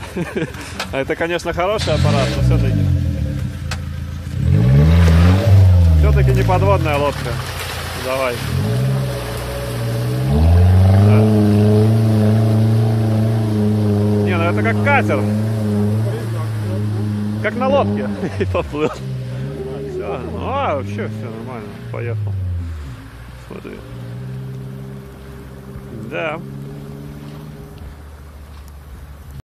Это, конечно, хороший аппарат, но все-таки не подводная лодка. Давай. Да. Не, ну это как катер. Как на лодке. И поплыл. Все. Вообще все нормально. Поехал. Смотри. Да.